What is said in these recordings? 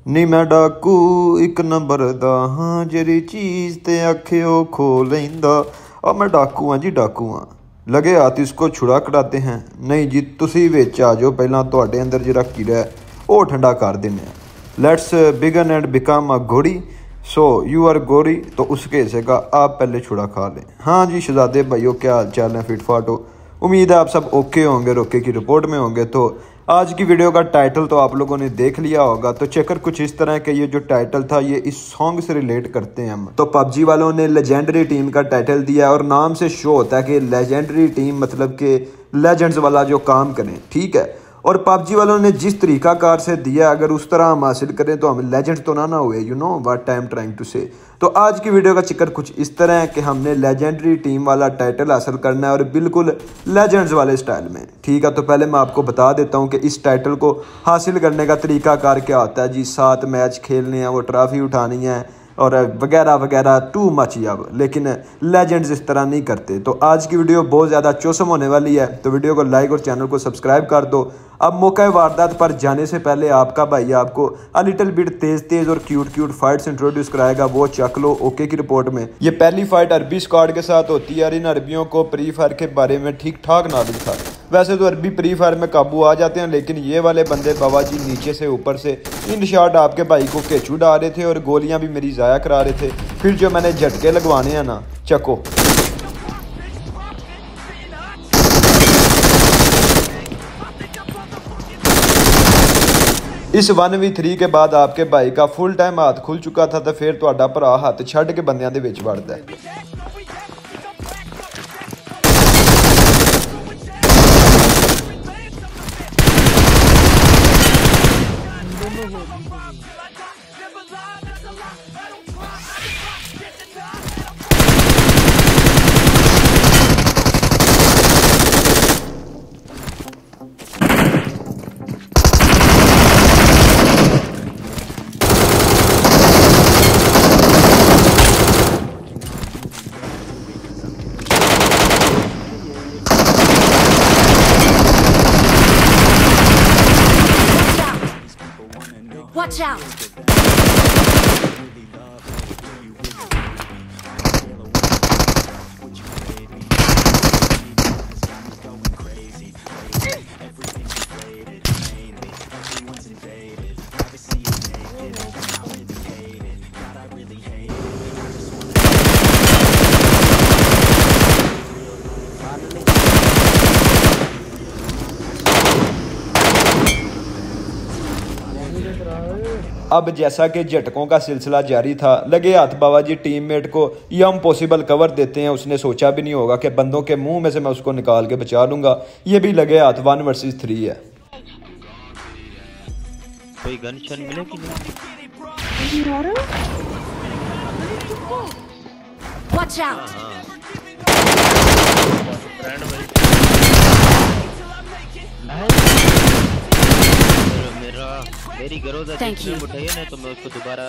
नी मैं डाकू एक नंबर दा हाँ जेरी चीज़ ते आखे ओ खो लेंदा। अब मैं डाकू हाँ जी डाकू हाँ। लगे हाथ इसको छुड़ा कटाते हैं। नहीं जी तुसी विच आ जाओ, पहला तुहाडे अंदर जिहड़ा कीड़ा है वो ठंडा कर देने। Let's begin and become a घोड़ी। सो यू आर गोरी, तो उसके हिस्से का आप पहले छुड़ा खा लें। हाँ जी शहजादे भाइयों, क्या हाल चाल है? फिट फाट हो? उम्मीद है आप सब ओके होंगे, रोके की रिपोर्ट में होंगे। तो आज की वीडियो का टाइटल तो आप लोगों ने देख लिया होगा। तो चक्कर कुछ इस तरह के, ये जो टाइटल था ये इस सॉन्ग से रिलेट करते हैं हम। तो पबजी वालों ने लेजेंडरी टीम का टाइटल दिया और नाम से शो होता है कि लेजेंडरी टीम मतलब कि लेजेंड्स वाला जो काम करें, ठीक है। और पबजी वालों ने जिस तरीका कार से दिया, अगर उस तरह हम हासिल करें तो हम लेजेंड तो ना हुए। You know what I am trying to say. तो आज की वीडियो का चक्कर कुछ इस तरह है कि हमने लेजेंडरी टीम वाला टाइटल हासिल करना है और बिल्कुल लेजेंड्स वाले स्टाइल में, ठीक है। तो पहले मैं आपको बता देता हूँ कि इस टाइटल को हासिल करने का तरीका कार क्या होता है जी। 7 मैच खेलने हैं, वो ट्रॉफी उठानी है और वगैरह वगैरह, टू मच ही। अब लेकिन लेजेंड्स इस तरह नहीं करते। तो आज की वीडियो बहुत ज़्यादा चौसम होने वाली है, तो वीडियो को लाइक और चैनल को सब्सक्राइब कर दो। अब मौका वारदात पर जाने से पहले आपका भाई आपको अ लिटिल बिट तेज और क्यूट फाइट्स इंट्रोड्यूस कराएगा, वो चक लो ओके की रिपोर्ट में। ये पहली फाइट अरबी स्क्वाड के साथ होती है और इन अरबियों को प्री फायर के बारे में ठीक ठाक नॉलेज था। वैसे तो अरबी प्री फायर में काबू आ जाते हैं, लेकिन ये वाले बंदे बाबा जी नीचे से ऊपर से इन शॉट आपके भाई को केचू डाल रहे थे और गोलियां भी मेरी ज़ाया करा रहे थे। फिर जो मैंने झटके लगवाने हैं ना, चको। इस 1v3 के बाद आपके भाई का फुल टाइम हाथ खुल चुका था, तो फिर तुहाडा भरा हाथ छड्ड के बंदियां दे विच वड़दा है। Watch out! अब जैसा कि झटकों का सिलसिला जारी था, लगे हाथ बाबा जी टीममेट को ये इम्पॉसिबल कवर देते हैं। उसने सोचा भी नहीं होगा कि बंदों के मुंह में से मैं उसको निकाल के बचा लूंगा। ये भी लगे हाथ 1 वर्सेस 3 है। कोई गन शन मिले कि Watch out! मेरी गरोदा उठाइए ना, तो मैं उसको दोबारा।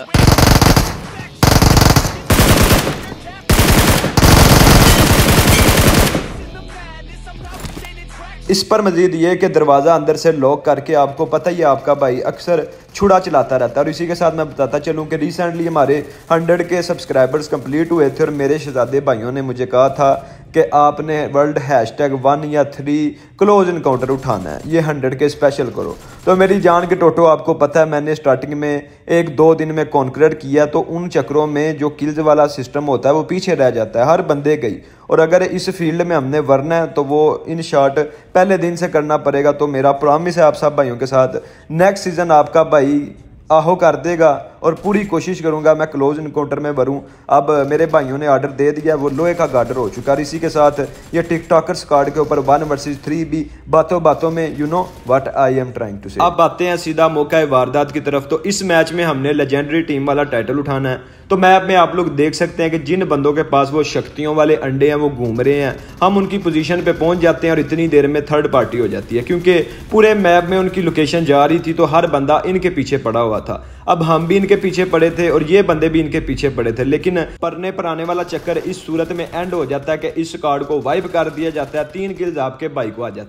इस पर मजीद ये कि दरवाज़ा अंदर से लॉक करके, आपको पता ही है आपका भाई अक्सर छुड़ा चलाता रहता है। और इसी के साथ मैं बताता चलूँ कि रिसेंटली हमारे 100 के सब्सक्राइबर्स कंप्लीट हुए थे और मेरे शहजादे भाइयों ने मुझे कहा था कि आपने वर्ल्ड #1 या 3 क्लोज इनकाउंटर उठाना है, ये 100 के स्पेशल करो। तो मेरी जान के टोटो, आपको पता है मैंने स्टार्टिंग में 1-2 दिन में कॉन्करेट किया, तो उन चक्रों में जो किल्स वाला सिस्टम होता है वो पीछे रह जाता है हर बंदे गई। और अगर इस फील्ड में हमने वरना है तो वो इन शॉट पहले दिन से करना पड़ेगा। तो मेरा प्रॉमिस है आप सब भाइयों के साथ, नेक्स्ट सीज़न आपका भाई आहो कर देगा और पूरी कोशिश करूंगा मैं क्लोज इनकाउंटर में भरूं। अब मेरे भाइयों ने ऑर्डर दे दिया, वो लोहे का गार्डर हो चुका है। इसी के साथ ये टिकटॉकर स्क्वाड के ऊपर 1 वर्सेस 3 भी बातों बातों में, you know what I am trying to say. अब आते हैं सीधा मौका वारदात की तरफ। तो इस मैच में हमने लेजेंडरी टीम वाला टाइटल उठाना है। तो मैप में आप लोग देख सकते हैं कि जिन बंदों के पास वो शक्तियों वाले अंडे हैं वो घूम रहे हैं। हम उनकी पोजीशन पे पहुंच जाते हैं और इतनी देर में थर्ड पार्टी हो जाती है, क्योंकि पूरे मैप में उनकी लोकेशन जा रही थी, तो हर बंदा इनके पीछे पड़ा हुआ था। अब हम भी इनके पीछे पड़े थे और ये बंदे भी इनके पीछे पड़े थे, लेकिन परने पर आने वाला चक्कर इस सूरत में एंड हो जाता है कि इस कार्ड को वाइप कर दिया जाता है। 3 किल्स आपके भाई को आ जाते हैं।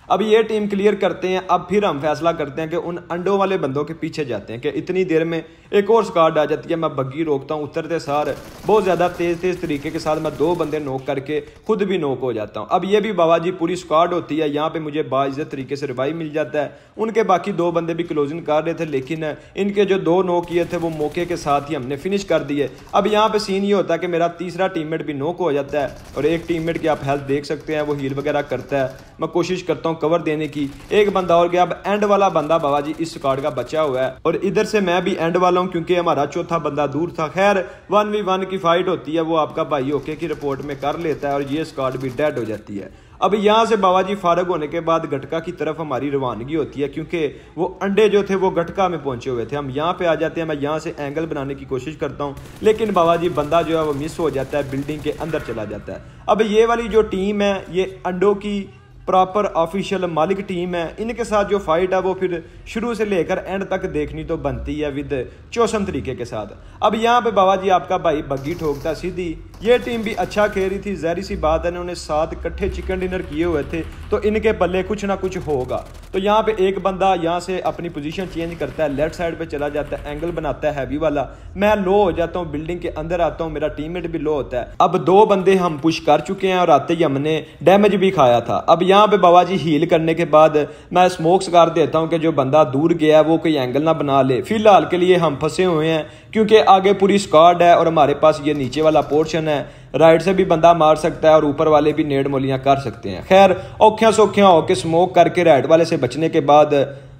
अब ये टीम क्लियर करते हैं। अब फिर हम फैसला करते हैं कि उन अंडों वाले बंदों के पीछे जाते हैं कि इतनी देर में एक और स्क्वाड आ जाती है। मैं बग्गी रोकता हूँ, उतरते सार बहुत ज़्यादा तेज़ तरीके के साथ मैं 2 बंदे नॉक करके खुद भी नॉक हो जाता हूँ। अब ये भी बाबा जी पूरी स्क्वाड होती है। यहाँ पे मुझे बाइज्जत तरीके से रिवाइव मिल जाता है। उनके बाकी 2 बंदे भी क्लोजिंग कर रहे थे, लेकिन इनके जो 2 नॉक किए थे वो मौके के साथ ही हमने फिनिश कर दिए। अब यहाँ पे सीन ये होता है कि मेरा तीसरा टीममेट भी नॉक हो जाता है और एक टीममेट की आप हेल्थ देख सकते हैं, वो हील वगैरह करता है। मैं कोशिश करता हूँ कवर देने की, एक बंदा और गया। अब एंड वाला बंदा बाबा जी इस स्क्वाड का बचा हुआ है और इधर से मैं भी एंड वाला हूँ क्योंकि हमारा चौथा बंदा दूर था। खैर 1v1 की फाइट होती है, वो आपका भाई ओके की रिपोर्ट में कर लेता है और ये स्क्वाड भी डेड हो जाती है। अब यहाँ से बाबा जी फारग होने के बाद गटका की तरफ हमारी रवानगी होती है क्योंकि वो अंडे जो थे वो गटका में पहुंचे हुए थे। हम यहाँ पे आ जाते हैं। मैं यहाँ से एंगल बनाने की कोशिश करता हूँ, लेकिन बाबा जी बंदा जो है वो मिस हो जाता है, बिल्डिंग के अंदर चला जाता है। अब ये वाली जो टीम है ये अंडों की प्रॉपर ऑफिशियल मालिक टीम है। इनके साथ जो फाइट है वो फिर शुरू से लेकर एंड तक देखनी तो बनती है विद चौसम तरीके के साथ। अब यहाँ पे बाबा जी आपका भाई बग्गी ठोकता सीधी। ये टीम भी अच्छा खेल रही थी, ज़ाहिर सी बात है, इन्होंने 7 इकट्ठे चिकन डिनर किए हुए थे तो इनके पल्ले कुछ ना कुछ होगा। तो यहाँ पे एक बंदा यहाँ से अपनी पोजीशन चेंज करता है, लेफ्ट साइड पे चला जाता है, एंगल बनाता है हैवी वाला। मैं लो हो जाता हूँ, बिल्डिंग के अंदर आता हूँ, मेरा टीममेट भी लो होता है। अब 2 बंदे हम पुश कर चुके हैं और आते ही हमने डैमेज भी खाया था। अब यहाँ पे बाबा जी हील करने के बाद मैं स्मोक्स कर देता हूँ कि जो बंदा दूर गया है वो कोई एंगल ना बना ले। फिलहाल के लिए हम फंसे हुए हैं क्योंकि आगे पूरी स्क्वाड है और हमारे पास ये नीचे वाला पोर्शन है। राइट से भी बंदा मार सकता है और ऊपर वाले भी नेड मोलियां कर सकते हैं। खैर औखियां सौखियां होके स्मोक करके राइट वाले से बचने के बाद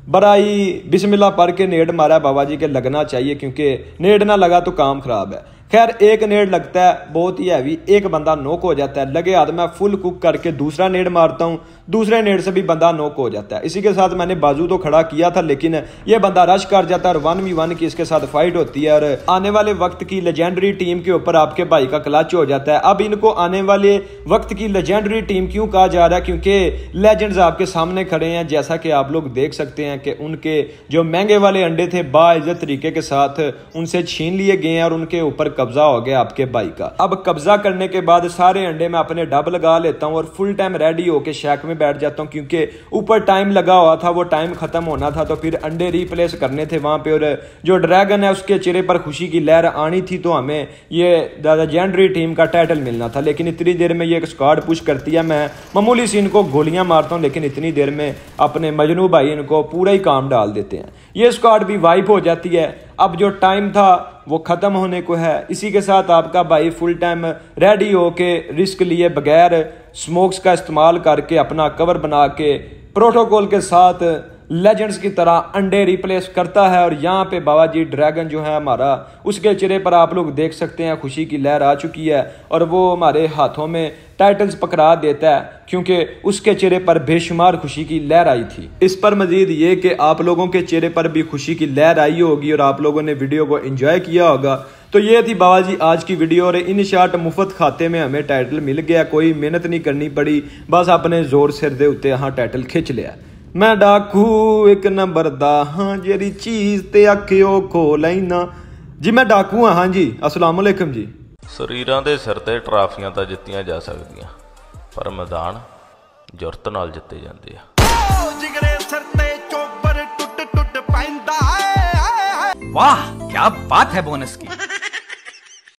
बराई बिस्मिल्लाह पढ़ के नेड मारा बाबा जी के लगना चाहिए क्योंकि नेड ना लगा तो काम खराब है। खैर एक नेड लगता है बहुत ही हैवी, एक बंदा नॉक हो जाता है। लगे हाथ में फुल कुक करके दूसरा नेड मारता हूँ, दूसरे नेड से भी बंदा नॉक हो जाता है। इसी के साथ मैंने बाजू तो खड़ा किया था लेकिन ये बंदा रश कर जाता है और 1v1 की इसके साथ फाइट होती है और आने वाले वक्त की लेजेंडरी टीम के ऊपर आपके भाई का क्लच हो जाता है। अब इनको आने वाले वक्त की लेजेंडरी टीम क्यों कहा जा रहा है? क्योंकि लेजेंड्स आपके सामने खड़े हैं, जैसा कि आप लोग देख सकते हैं कि उनके जो महंगे वाले अंडे थे बाइज्जत तरीके के साथ उनसे छीन लिए गए हैं और उनके ऊपर कब्जा हो गया आपके भाई का। अब कब्जा करने के बाद सारे अंडे मैं अपने डब लगा लेता हूं और फुल टाइम रेडी होके शैक में बैठ जाता हूं क्योंकि ऊपर टाइम लगा हुआ था, वो टाइम खत्म होना था तो फिर अंडे रिप्लेस करने थे वहां पे। और जो ड्रैगन है उसके चेहरे पर खुशी की लहर आनी थी तो हमें ये लेजेंडरी टीम का टाइटल मिलना था। लेकिन इतनी देर में ये एक स्क्वाड पुश करती है, मैं मामूली सी इनको गोलियां मारता हूं लेकिन इतनी देर में अपने मजनू भाई इनको पूरा ही काम डाल देते हैं। ये स्क्वाड भी वाइप हो जाती है। अब जो टाइम था वो खत्म होने को है। इसी के साथ आपका भाई फुल टाइम रेडी होके रिस्क लिए बगैर स्मोक्स का इस्तेमाल करके अपना कवर बना के प्रोटोकॉल के साथ लेजेंड्स की तरह अंडे रिप्लेस करता है। और यहाँ पे बाबा जी ड्रैगन जो है हमारा, उसके चेहरे पर आप लोग देख सकते हैं खुशी की लहर आ चुकी है और वो हमारे हाथों में टाइटल्स पकड़ा देता है क्योंकि उसके चेहरे पर बेशुमार खुशी की लहर आई थी। इस पर मजीद ये कि आप लोगों के चेहरे पर भी खुशी की लहर आई होगी और आप लोगों ने वीडियो को एंजॉय किया होगा। तो ये थी बाबा जी आज की वीडियो और इन शार्ट मुफ्त खाते में हमें टाइटल मिल गया, कोई मेहनत नहीं करनी पड़ी, बस अपने जोर सिर दे उत्ते हाँ टाइटल खिंच लिया। मैं डाकू एक नंबर दा हाँ जेरी चीज ते अखियो खो लैना जी। मैं डाकू हाँ जी। अस्सलाम वालेकुम जी। शरीरां दे सिर ते ट्राफियां तां जित्तियां जा सकदियां पर मैदान जुरत नाल जित्ते जांदे आ। जिगरे सिर ते चोपर टुट टुट पैंदा है। वाह क्या बात है बोनस की।